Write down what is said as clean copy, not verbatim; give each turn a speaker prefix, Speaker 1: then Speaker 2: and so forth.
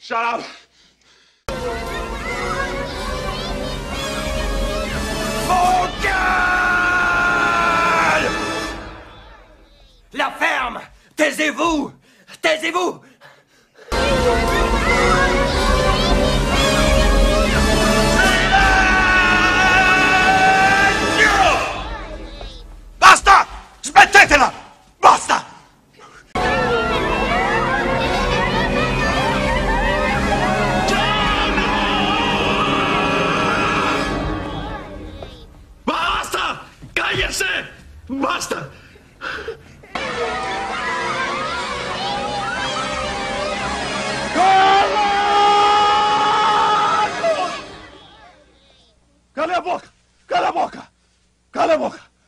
Speaker 1: Shut up! Focal! La ferme! Taisez-vous! Taisez-vous! Basta! Smettetela! Basta!
Speaker 2: ¡Basta! ¡Cállense! ¡Basta!
Speaker 1: Cala a boca! Cala a boca! Cala a boca!